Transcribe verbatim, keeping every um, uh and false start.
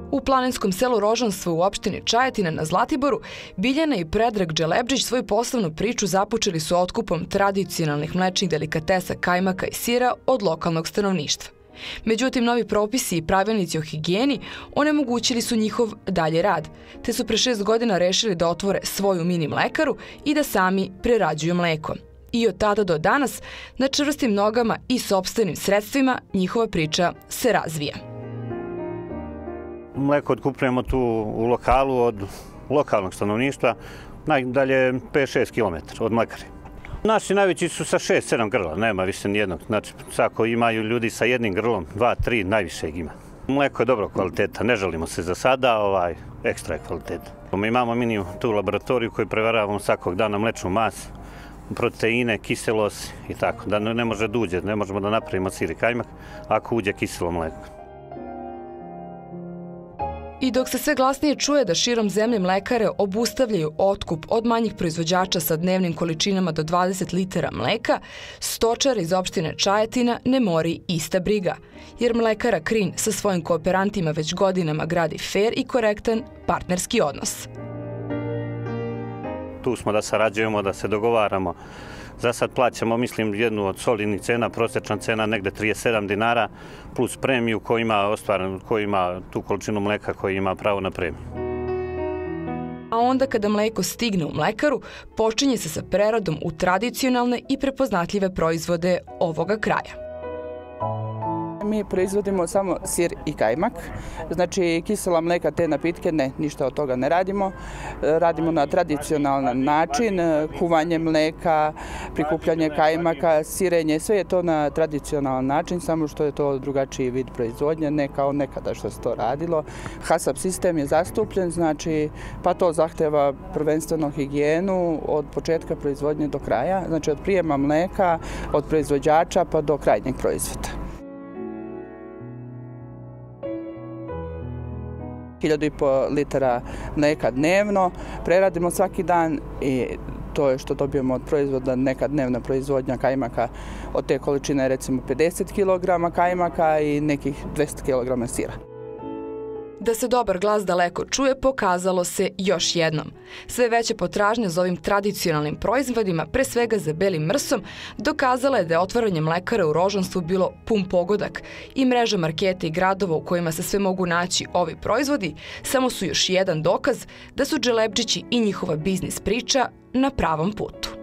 U planinskom selu Rožanstvo u opštini Čajetina na Zlatiboru, Biljana i Predrag Dželebdžić svoju poslovnu priču započeli su otkupom tradicionalnih mlečnih delikatesa kajmaka i sira od lokalnog stanovništva. Međutim, novi propisi i pravilnici o higijeni onemogućili su njihov dalji rad, te su pre šest godina rešili da otvore svoju mini mlekaru i da sami prerađuju mleko. I od tada do danas, na čvrstim nogama i sopstvenim sredstvima, njihova priča se razvija. Mleko otkupujemo tu u lokalu od lokalnog stanovništva, najdalje pet šest kilometara od mlekare. Naši najveći su sa šest sedam grla, nema više nijednog. Znači, svako imaju ljudi sa jednim grlom, dva, tri, najviše ih ima. Mleko je dobro kvaliteta, ne žalimo se za sada, ovaj, ekstra je kvaliteta. Mi imamo mini tu laboratoriju koju preveravamo svakog dana mlečnu masu, proteine, kiselost i tako, da ne može da uđe, ne možemo da napravimo sir i kajmak ako uđe kiselo mleko. I dok se sve glasnije čuje da širom zemlje mlekare obustavljaju otkup od manjih proizvođača sa dnevnim količinama do dvadeset litara mleka, stočar iz opštine Čajetina ne mori ista briga, jer mlekara Krin sa svojim kooperantima već godinama gradi fer i korektan partnerski odnos. Tu smo da sarađujemo, da se dogovaramo. Za sad plaćamo, mislim, jednu od solidnih cena, prosječna cena negde trideset sedam dinara, plus premiju koji ima ostvaren, koji ima tu količinu mleka koji ima pravo na premiju. A onda kada mleko stigne u mlekaru, počinje se sa preradom u tradicionalne i prepoznatljive proizvode ovoga kraja. Mi proizvodimo samo sir i kajmak, znači kisela mleka, te napitke, ne, ništa od toga ne radimo. Radimo na tradicionalan način, kuvanje mleka, prikupljanje kajmaka, sirenje, sve je to na tradicionalan način, samo što je to drugačiji vid proizvodnje, ne kao nekada što se to radilo. HASAP sistem je zastupljen, znači pa to zahteva prvenstveno higijenu od početka proizvodnje do kraja, znači od prijema mleka, od proizvođača pa do krajnjeg proizvoda. hiljadu i po litara mleka dnevno, preradimo svaki dan i to je što dobijemo od proizvoda, neka dnevna proizvodnja kajmaka od te količine recimo pedeset kilograma kajmaka i nekih dvesta kilograma sira. Da se dobar glas daleko čuje, pokazalo se još jednom. Sve veća potražnja za ovim tradicionalnim proizvodima, pre svega za belim mrsom, dokazala je da je otvaranje mlekara u Rožanstvu bilo pun pogodak i mreža marketa i gradova u kojima se sve mogu naći ovi proizvodi samo su još jedan dokaz da su Dželebdžići i njihova biznis priča na pravom putu.